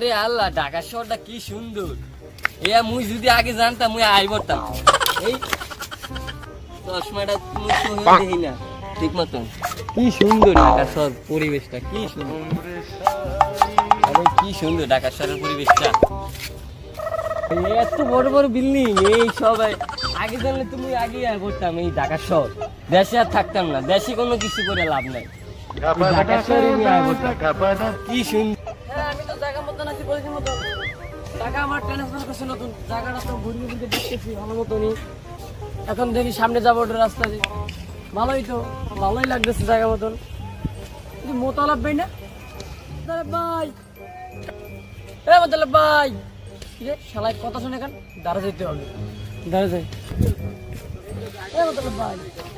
আরে আল্লাহ, ঢাকা শহরটা কি সুন্দর। মুই যদি আগে জানতাম মুই আই পড়তাম। এই চশমাটা মুই দেখি না ঠিক মতন। কি সুন্দর ঢাকা শহর পরিবেশটা, কি সুন্দর। আরে কি সুন্দর ঢাকা শহরের পরিবেশটা। এত বড় বড় বিল্ডিং, এই সবাই আগে জানলে তুমি আগে আয় পড়তাম এই ঢাকা শহর। দেশে আর থাকতাম না, দেশে কোনো কিছু করে লাভ নাই। ঢাকা শহরে কি সুন্দর। আমি তো জায়গা মতন আছি, বলেছি মতন জায়গা আমার ট্রান্সফার করছে নতুন জায়গাটা তো ঘুরিয়ে ঘুরিয়ে দেখতেছি ভালো মতনই। এখন দেখি সামনে যাবো ওটা রাস্তা দিয়ে, ভালোই তো, ভালোই লাগতেছে জায়গা মতন। কিন্তু মোতালাব ভাই না ভাই, এ মোতালাব ভাই, শালায় কথা শুনে কেন? দাঁড়া যেতে হবে, দাঁড়া যাই। এ মোতালাব ভাই,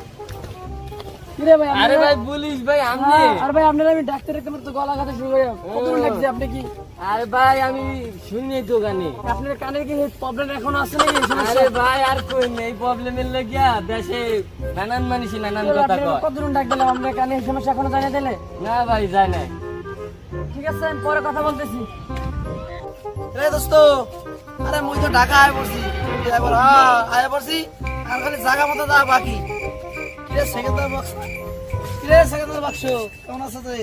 আরে ভাই পুলিশ ভাই, আরে ভাই আপনারা আমি ডাক্তার একদম তো গলা কাটা শুরু হয়ে কত লাগছে আপনি কি? আরে ভাই আমি শুনি তো গানে, আপনার কানে কি প্রবলেম এখনো আছে নাকি? আরে ভাই আর কই নেই, প্রবলেমের লাগিয়া দেশে নানান মানুষই নানান কথা কয়। কত দূর ডাক দিলাম, আপনার কানে সমস্যা এখনো জানা দিলে? না ভাই যায় না। ঠিক আছে আমি পরে কথা বলতেছি। রে দোস্ত, আরে মুই তো ঢাকা আয় পড়ছি, আয় পড়ছি আর খালি জায়গা মতো যা বাকি। কিরে সেকেন্ডার বাক্স, কিরে সেকেন্ডার বাক্স, কেমন আছো তুই?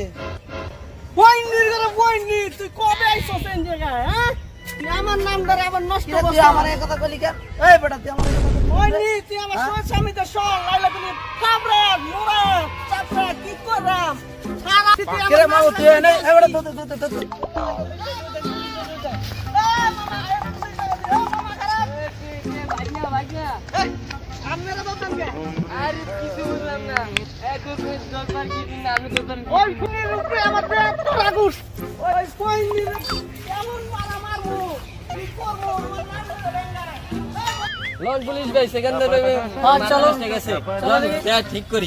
তুই কবে আইছস এই জায়গায়? হ্যাঁ আমার নাম ধরে আবার নষ্ট করছিস। তুই আমার এই কথা কইলি কেন? এই বেটা তুই আমার এই কথা কইলি, তুই আমার স্বামী তো সর লাইলা তুমি কাবরা মোরা চাপড়া কি করাম সারা কিরে মাও তুই নাই এই বেটা তুই পুলিশ ভাই সেকেন্ডার ঠিক করি।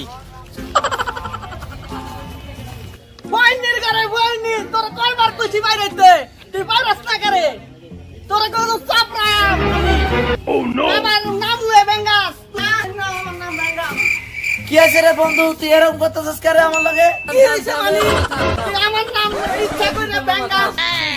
তোর কয়বার কইছি বাইরেতে, তুই বাইরাস না করে, তোর কোন চাপ রাম। আমার নাম লয়ে বেঙ্গাস না, আমার নাম বেঙ্গাস। কি আছে রে বন্ধু, তুই এরকম করতেছিস কেন আমার লগে? কি হইছে মানে তুই আমার নাম ইচ্ছা করে বেঙ্গাস?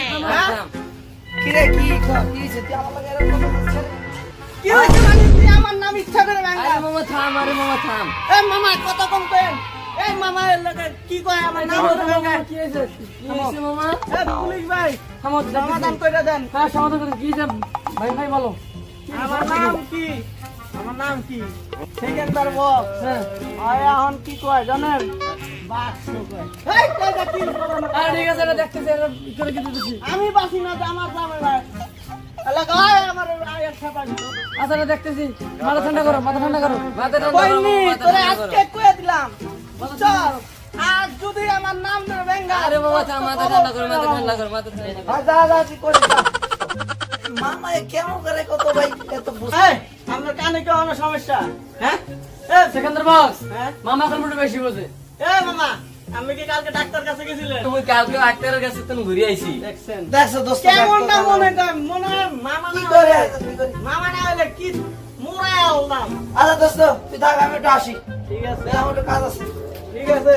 কি রে কি হইছে তুই আমার লগে এরকম করতেছিস কেন? কি হইছে মানে তুই আমার নাম ইচ্ছা করে বেঙ্গাস? আরে মামা থাম, আরে মামা থাম। এই মামা কত কম করেন, এই মামা এর লগে কি কয় আমার নাম ধরে বেঙ্গাস? কি হইছে? কি হইছে মামা? এই পুলিশ ভাই সমাধান কইরা দেন। হ্যাঁ সমাধান করে কি যে ভাই ভাই বলো আমার নাম কি? আমার নাম কি? সেকেন্ডার বক্স। হ্যাঁ আয় এখন কি কয় জানেন? বাক্স কয়। এই কয়টা কি বলেন? আরে ঠিক আছে, এটা দেখতেছি, এটা করে কি দিতেছি। আমি বাসি না, আমার জামাই ভাই এলাকা আয় আমার আয় একটা পানি। আচ্ছা এটা দেখতেছি, মাথা ঠান্ডা করো, মাথা ঠান্ডা করো, মাথা ঠান্ডা করো। কইনি তোরে আজকে কইয়া দিলাম, চল আজ যদি আমার নাম ধরে বেঙ্গা। আরে বাবা থাম, মাথা ঠান্ডা করো, মাথা ঠান্ডা করো, মাথা ঠান্ডা করো। যা যা তুই করে যা। মামা কেমন করে কত ভাই এত বুঝ। এই আপনার কানে কি কোনো সমস্যা? হ্যাঁ এ সেকেন্ডার বক্স, হ্যাঁ মামা এখন একটু বেশি বোঝে। এ মামা আমি কি কালকে ডাক্তার কাছে গেছিলেন? তুমি কালকে ডাক্তারের কাছে তুমি ঘুরে আইছি। দেখছেন দেখছো দোস্ত কেমন না মনে মামা কি করে মামা না হলে কি মোরা আললাম। আচ্ছা দোস্ত তুই থাক, আমি একটু আসি। ঠিক আছে আমার একটু কাজ আছে। ঠিক আছে।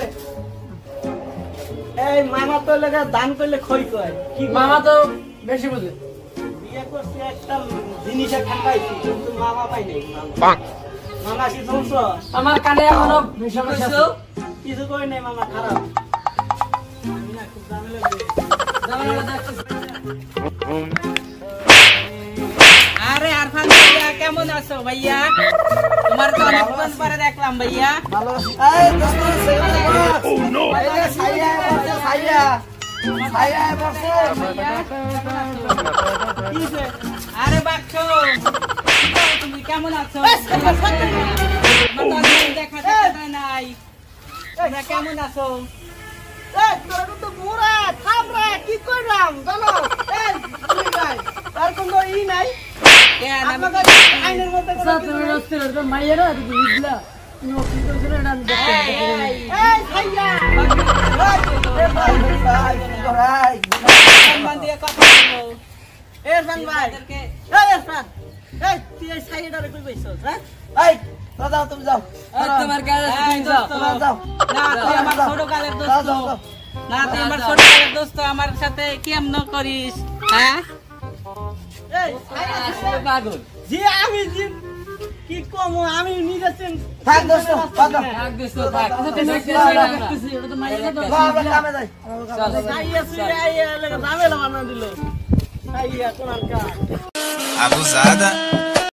এই মামা তো লাগে দান করলে খই কয় কি? মামা তো বেশি বোঝে। বিয়ে করছি একটা জিনিসে খাটাইছি কিন্তু মামা পাই নাই। মামা কি শুনছো? আমার কানে এখনো সমস্যা আছে। কিছু কই নাই মামা, খারাপ আমি না খুব ঝামেলা দিই। আরে আরফান ভাইয়া কেমন আছো ভাইয়া? তোমার তো অনেকক্ষণ পরে দেখলাম ভাইয়া। ভালো আছি। এই দোস্ত সেকেন্ড বক্স। ও নো এই সাইয়া বসে, সাইয়া সাইয়া বসে। কিছে? আরে বাক্স তুমি কেমন আছো? দেখা দেখা নাই, তোমরা কেমন আছো? এই তোরা তো মোরা থামরা কি কইরাম জানো? এই তুই গাই আর কোন ই নাই কেন আমি আপনাদের আইনের মধ্যে আচ্ছা তুমি রস্তের এটা মাইয়ারা তুমি বুঝলা, তুমি কি করছ না এটা আমি দেখতে এই সাইয়া এই ভাই ভাই ভাই সম্মান দিয়ে কথা বলো। এরফান ভাই এই এরফান এই তুই এই সাইয়াটারে কই বইছস? হ্যাঁ এই যাও তুমি যাও, তোমার কাছে তুমি যাও। যাও না তুই আমার ছোট কালের দোস্ত, না তুই আমার ছোটবেলার দোস্ত, আমার সাথে কেমন করিস? হ্যাঁ এই আসলে পাগল। জি আমি জি কি কম আমি নিজে চিন থাক দোস্ত থাক থাক দোস্ত, থাক। দেখতেছি আমরা। আমরা কামে যাই চল, আইয়া চল। আইয়া ঝামেলা বানা দিল আইয়া কোন Abusada.